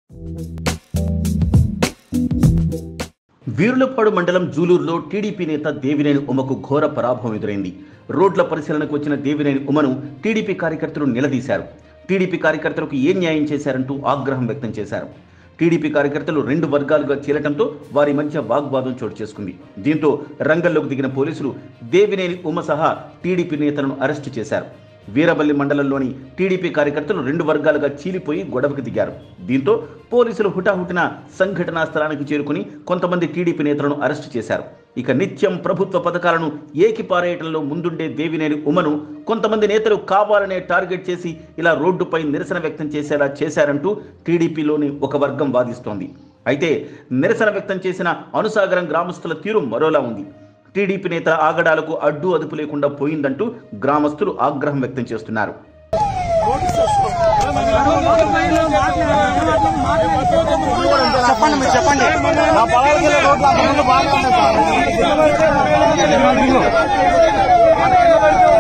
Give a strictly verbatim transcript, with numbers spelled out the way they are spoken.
వీరులపాడు మండలం జూలూరులో టీడీపీ నేత దేవినేని ఉమకు ఘోర పరాభవం ఎదురైంది. రోడ్ల పరిశీలనకు వచ్చిన దేవినేని ఉమను టీడీపీ కార్యకర్తలు నిలదీశారు. టీడీపీ కార్యకర్తలకు ఏం న్యాయం చేశారంటూ ఆగ్రహం వ్యక్తం చేశారు. టీడీపీ కార్యకర్తలు రెండు వర్గాలుగా చీలటంతో వారి మధ్య వాగ్వాదం చోటు చేసుకుంది. దీంతో రంగంలోకి దిగిన పోలీసులు దేవినేని ఉమ సహా టీడీపీ నేతలను అరెస్టు చేశారు. వీరబల్లి మండలంలోని టీడీపీ కార్యకర్తలు రెండు వర్గాలుగా చీలిపోయి గొడవకు దిగారు. దీంతో పోలీసులు హుటాహుటిన సంఘటనా స్థలానికి చేరుకుని కొంతమంది టీడీపీ నేతలను అరెస్టు చేశారు. ఇక నిత్యం ప్రభుత్వ పథకాలను ఏకిపారేయటంలో ముందుండే దేవినేని ఉమను కొంతమంది నేతలు కావాలనే టార్గెట్ చేసి ఇలా రోడ్డుపై నిరసన వ్యక్తం చేసేలా చేశారంటూ టీడీపీలోని ఒక వర్గం వాదిస్తోంది. అయితే నిరసన వ్యక్తం చేసిన అనుసాగరం గ్రామస్తుల తీరు మరోలా ఉంది. టీడీపీ నేతల ఆగడాలకు అడ్డు అదుపు లేకుండా పోయిందంటూ గ్రామస్తులు ఆగ్రహం వ్యక్తం చేస్తున్నారు. చెప్పండి మీరు చెప్పండి నా